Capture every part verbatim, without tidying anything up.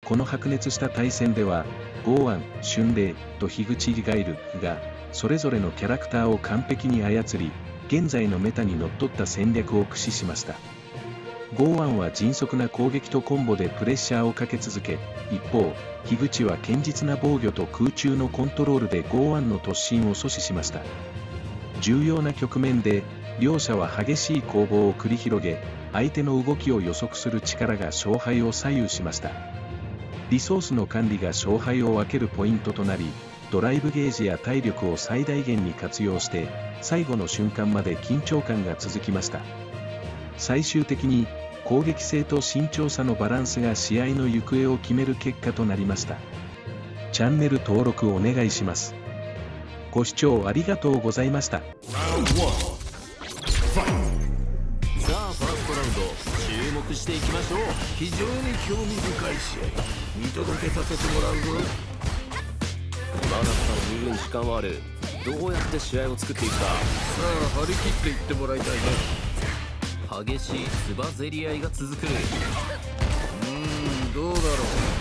この白熱した対戦では、剛腕、春麗と樋口ガイルが、それぞれのキャラクターを完璧に操り、現在のメタにのっとった戦略を駆使しました。剛腕は迅速な攻撃とコンボでプレッシャーをかけ続け、一方、樋口は堅実な防御と空中のコントロールで剛腕の突進を阻止しました。重要な局面で、両者は激しい攻防を繰り広げ、相手の動きを予測する力が勝敗を左右しました。リソースの管理が勝敗を分けるポイントとなり、ドライブゲージや体力を最大限に活用して、最後の瞬間まで緊張感が続きました。最終的に、攻撃性と慎重さのバランスが試合の行方を決める結果となりました。チャンネル登録お願いします。ご視聴ありがとうございました。さあ、ファーストラウンド、注目していきましょう。非常に興味深い試合、見届けさせてもらうぞ。まだまだ十分時間はある。どうやって試合を作っていくか。さあ、張り切っていってもらいたいね。激しいつばぜり合いが続く。うーん、どうだろ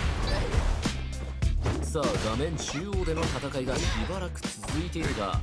う。さあ、画面中央での戦いがしばらく続いているが、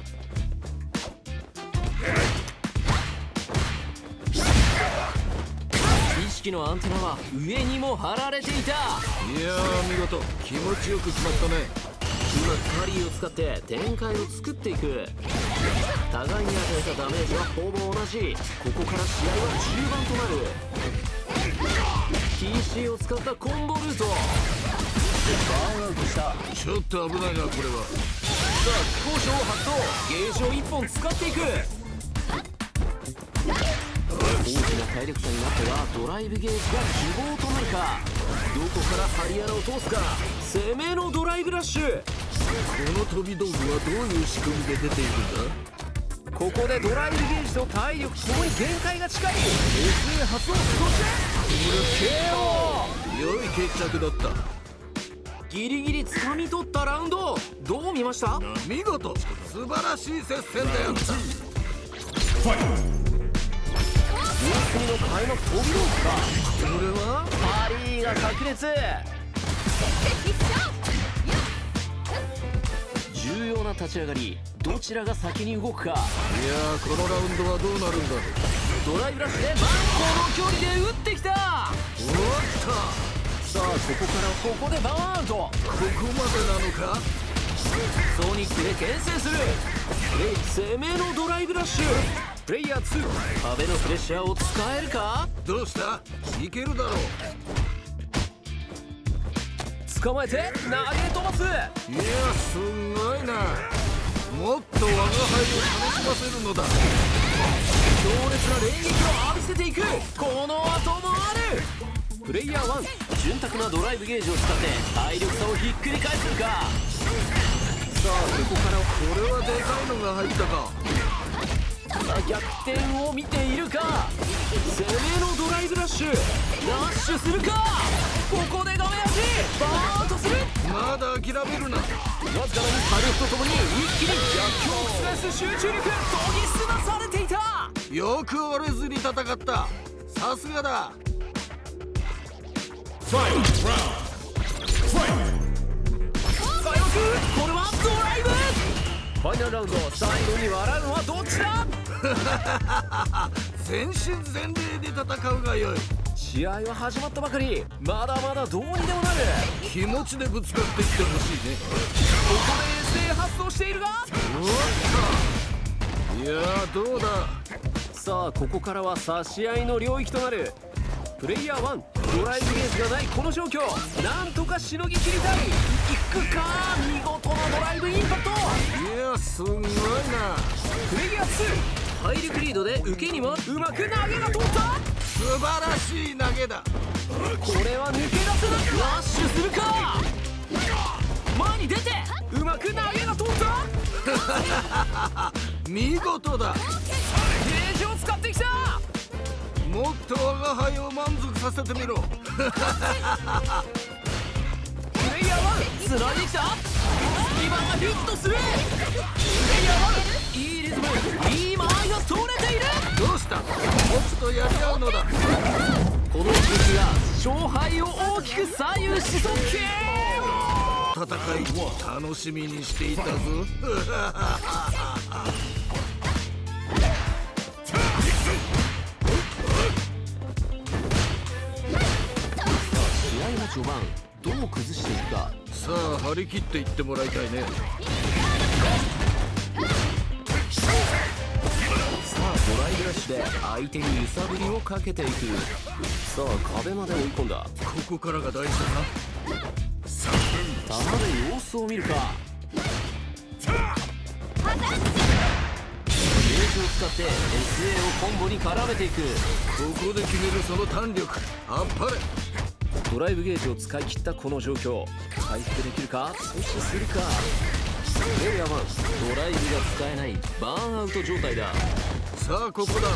意識のアンテナは上にも張られていた。いやー、見事、気持ちよく決まったね。今カリーを使って展開を作っていく。互いに与えたダメージはほぼ同じ。ここから試合は中盤となる。 ティーシー を使ったコンボルート、バーンアウトした。ちょっと危ないな、これは。さあ、飛行賞を発動。ゲージをいっぽん使っていく。大きな体力差になってはドライブゲージが希望となるか。どこからハリアラを通すか。攻めのドライブラッシュ。この飛び道具はどういう仕組みで出ているんだ。ここでドライブゲージと体力ともに限界が近い。 エスエー 発動。そして ケーオー。 良い決着だった。ギリギリ掴み取ったラウンド、どう見ました？見事、素晴らしい接戦であった。ファイト。の開幕飛び道具か。これはパリーが炸裂。重要な立ち上がり、どちらが先に動くか。いやー、このラウンドはどうなるんだろう。ドライブラッシュでマンゴーの距離で打ってきた。おっと、さあ、ここからここでバーンアウト。ここまでなのか。ソニックで牽制する。攻めのドライブラッシュ。プレイヤーツー、壁のプレッシャーを使えるか。どうした、いけるだろう。捕まえて投げ飛ばす。いや、すんごいな。もっと我が輩を楽しませるのだ。強烈な連撃を浴びせていく。この後もある。プレイヤーワン、潤沢なドライブゲージを使って体力差をひっくり返せるか。さあ、ここからこれはでかいのが入ったか。逆転を見ているか。攻めのドライブラッシュ、ラッシュするか。ここで画面端バーンとする。まだ諦めるな。わずかな火力とともに一気に逆境を覆す集中力、研ぎ澄まされていた。よく折れずに戦った、さすがだ。ファイトラウンド、ファイト。火力、これはドライブ。ファイナルラウンド、最後に笑うのはどっちだ。全身全霊で戦うがよい。試合は始まったばかり。まだまだどうにでもなる。気持ちでぶつかっていってほしいね。ここで エスエー 発動しているが、おっと、いやー、どうだ。さあ、ここからは差し合いの領域となる。プレイヤーワン、ドライブゲージがないこの状況、なんとかしのぎきりたい。いくか。見事なドライブインパクト。いや、すんごいな。プレイヤーツー、体力リードで受けにもうまく投げが通った。素晴らしい投げだ。これは抜け出せなくラッシュするか。前に出てうまく投げが通った。見事だ。ゲージを使ってきた。もっと我が輩を満足させてみろ。プレイヤーワン、つないできた。今がヒットする。プレイヤーワン、いいリズム、いい間合いが取れている。どうした。 た。僕とやり合うのだ。 この動きが勝敗を大きく左右しそうけ。 戦い楽しみにしていたぞ。 試合の序盤どう崩していくか。 さあ張り切っていってもらいたいね。 さあドライブラッシュで相手に揺さぶりをかけていく。さあ壁まで追い込んだ。 ここからが大事だな。 弾で様子を見るか。ゲージを使って エスエー をコンボに絡めていく。 ここで決めるその弾力、あっぱれ。 ドライブゲージを使い切ったこの状況、回復できるか、阻止するか。プレイヤーワン、ドライブが使えないバーンアウト状態だ。 さあここだ。 投げる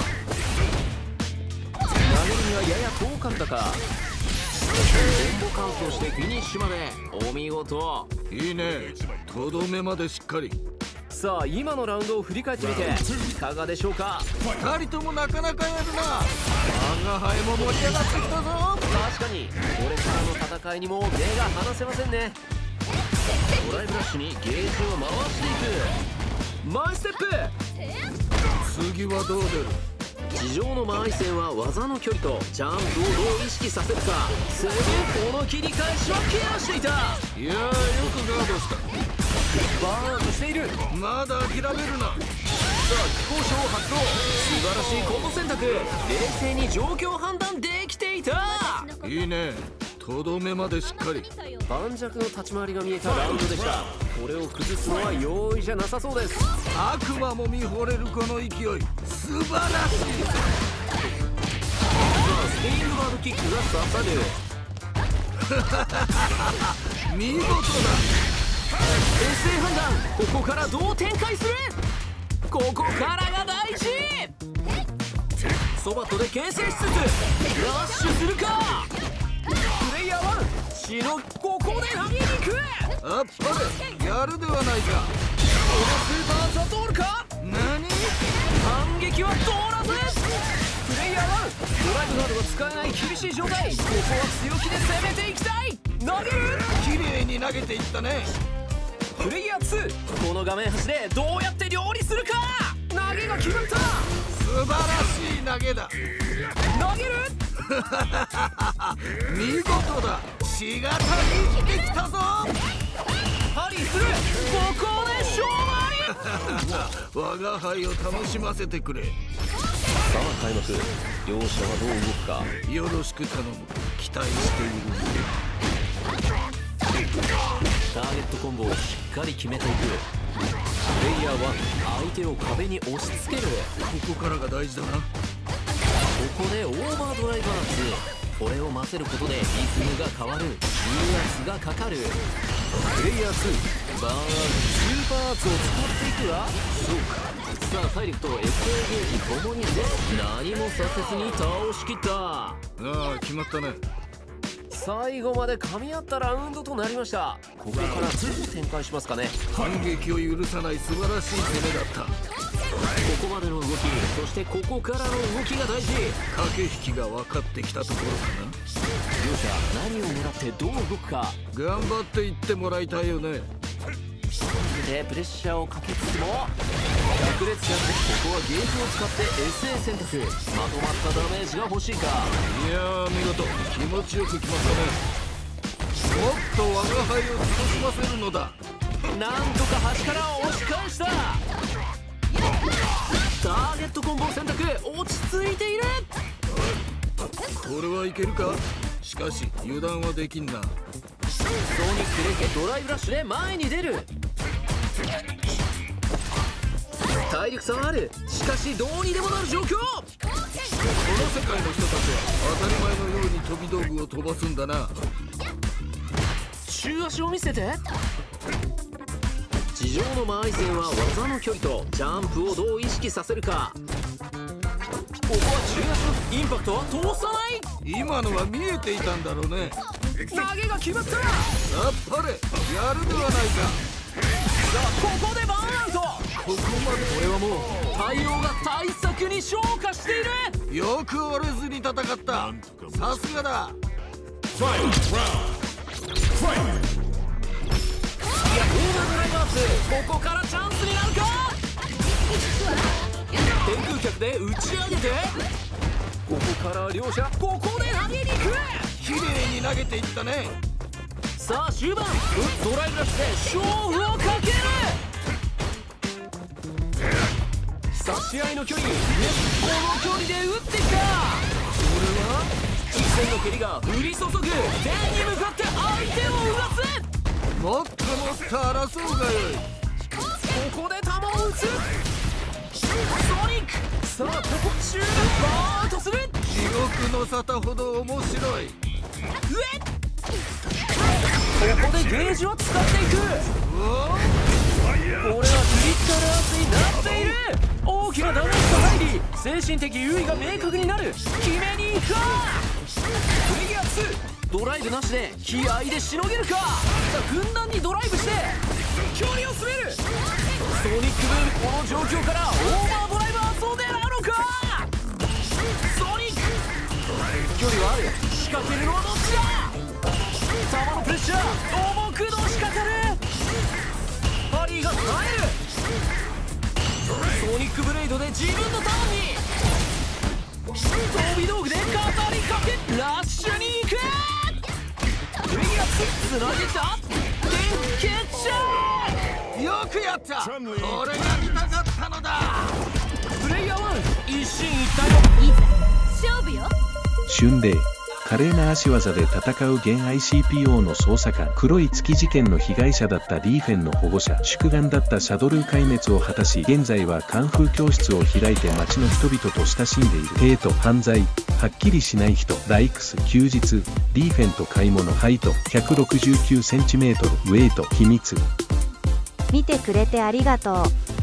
にはやや遠かったか。コンボカウントしてフィニッシュまでお見事。 いいね、とどめまでしっかり。 さあ今のラウンドを振り返ってみていかがでしょうか。 ふたりともなかなかやるな。我が輩も盛り上がってきたぞ。 確かにこれからの戦いにも目が離せませんね。ドライブラッシュにゲージを回していく。マイステップ。 次はどう出る。 地上の回り線は技の距離とジャンプをどう意識させるか。すげえこの切り返しはケアしていた。 いやーよくガードした。 バーンアウトしている。 まだ諦めるな。 さあ気候書を発動。素晴らしいコンボ選択。冷静に状況判断できていた。 いいね、とどめまでしっかり。 盤石の立ち回りが見えたラウンドでした。これを崩すのは容易じゃなさそうです。 悪魔も見惚れるこの勢い、素晴らしい。 さあスペイングバードキックが刺さる。 見事だ。 エスエー 判断、ここからどう展開する。ここからが大事。そばとで牽制しつつラッシュするか。プレイヤーワンシノ、ここで投げに行く。 あっぱれ、やるではないか。 このスーパーアーツは通るか。 何。 反撃は通らず。プレイヤーワンドライブガードが使えない厳しい状態。ここは強気で攻めていきたい。投げる。 綺麗に投げていったね。 プレイヤーツーこの画面端でどうやって料理するか。投げが決まった。 素晴らしい投げだ。 投げる。 見事だ。血がたぎってきたぞ。 ハリーする。ここで勝負。 我が輩を楽しませてくれ。 さあ開幕、両者はどう動くか。 よろしく頼む。期待している。 ターゲットコンボをしっかり決めていく。プレイヤーワン相手を壁に押し付ける。 ここからが大事だな。 ここでオーバードライバーツ、これを混ぜることでリズムが変わる。重圧がかかる。プレイヤーツーバーンアウトスーパーアーツを使っていくわ。そうか。さあ体力と エスエー ゲージともにゼロ。何もさせずに倒しきった。 ああ決まったね。 最後まで噛み合ったラウンドとなりました。ここからどう展開しますかね。 反撃を許さない素晴らしい攻めだった。 ここまでの動き、そしてここからの動きが大事。 駆け引きが分かってきたところかな。 両者何を狙ってどう動くか。 頑張っていってもらいたいよね。 でプレッシャーをかけつつも百列やって、ここはゲージを使って エスエー 選択。まとまったダメージが欲しいか。 いやー見事、気持ちよく決まったね。もっと我が輩を楽しませるのだ。 なんとか端から押し返した。ターゲットコンボ選択、落ち着いている。 これはいけるか。しかし油断はできんな。 ソニック連携ドライブラッシュで前に出る。体力差はある。しかしどうにでもなる状況。 この世界の人たちは当たり前のように飛び道具を飛ばすんだな。 中足を見せて。地上の回り線は技の距離とジャンプをどう意識させるか。ここは中足のインパクトは通さない。 今のは見えていたんだろうね。 投げが決まった。 あっぱれ、やるではないか。 ここでバーンアウト。ここまで俺はもう対応が対策に昇華している。 よく折れずに戦った。さすがだ。いや、オーバードライバーズ、ここからチャンスになるか。天空脚で打ち上げて、ここから両者ここで投げに行く。綺麗に投げていったね。さあ終盤、ドライブラッシュで勝負をかける。差し合いの距離、この距離で打ってきた。これは一線の蹴りが降り注ぐ。天に向かって相手をうがつ。もっともっと争うがよい。ここで球を打つ。ソニック。さあここ中盤バーンとする。地獄の沙汰ほど面白い。上ここでゲージを使っていく。これはクリティカルアーツになっている。大きなダメージが入り、精神的優位が明確になる。決めに行くか。プレイヤーツー、ドライブなしで気合でしのげるか。さあふんだんにドライブして距離を詰める。ソニックブーム、この状況からオーバードライバーズを狙うのか。ソニック距離はある。仕掛けるのはどっちだ。球のプレッシャー重くのしかかる。ハリーが耐える。ソニックブレイドで自分のターンに飛び道具で語りかけラッシュに行く。プレイヤーつなげた。電気チャー。よくやった。これが見たかったのだ。プレイヤーワン、一進一退のいざ勝負よ。 春麗、華麗な足技で戦う現 アイシーピーオー の捜査官、黒い月事件の被害者だったリーフェンの保護者、宿願だったシャドルー壊滅を果たし、現在はカンフー教室を開いて町の人々と親しんでいる。ヘイト、犯罪、はっきりしない人、ライクス、休日、リーフェンと買い物、ハイト、ひゃくろくじゅうきゅうセンチメートル、ウェイト、秘密。 見てくれてありがとう。